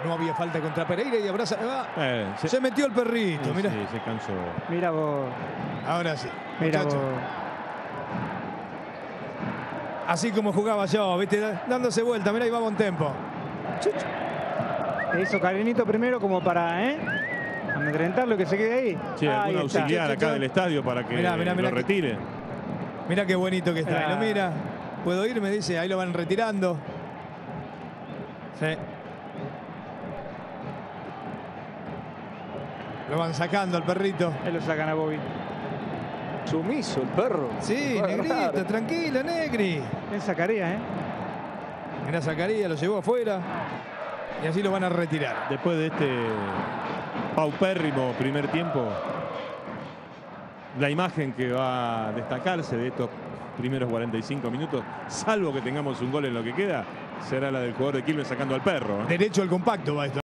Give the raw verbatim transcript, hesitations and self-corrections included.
No había falta contra Pereira y abraza. Ah, Eh, se, se metió el perrito, sí, mira. sí, se cansó. Mira vos. Ahora sí. Mira muchacho. vos. Así como jugaba yo, ¿viste? Dándose vuelta. Mira, ahí va Bontempo. Le hizo Carinito primero como para, ¿eh? amedrentarlo, que se quede ahí. Sí, Ahí algún está. auxiliar acá del estadio para que Mirá, mirá, mirá lo que- retire. Mira qué bonito que está. Ah. ¿No? Mira, puedo ir, me dice. Ahí lo van retirando. Sí. Lo van sacando al perrito. Ahí lo sacan a Bobby. Sumiso el perro. Sí, Fue Negrito, raro. tranquilo, Negri. Bien sacaría, ¿eh? Mirá, Zacarías lo llevó afuera. Y así lo van a retirar. Después de este paupérrimo primer tiempo, la imagen que va a destacarse de estos primeros cuarenta y cinco minutos, salvo que tengamos un gol en lo que queda, será la del jugador de Quilmes sacando al perro, ¿eh? Derecho al compacto va esto.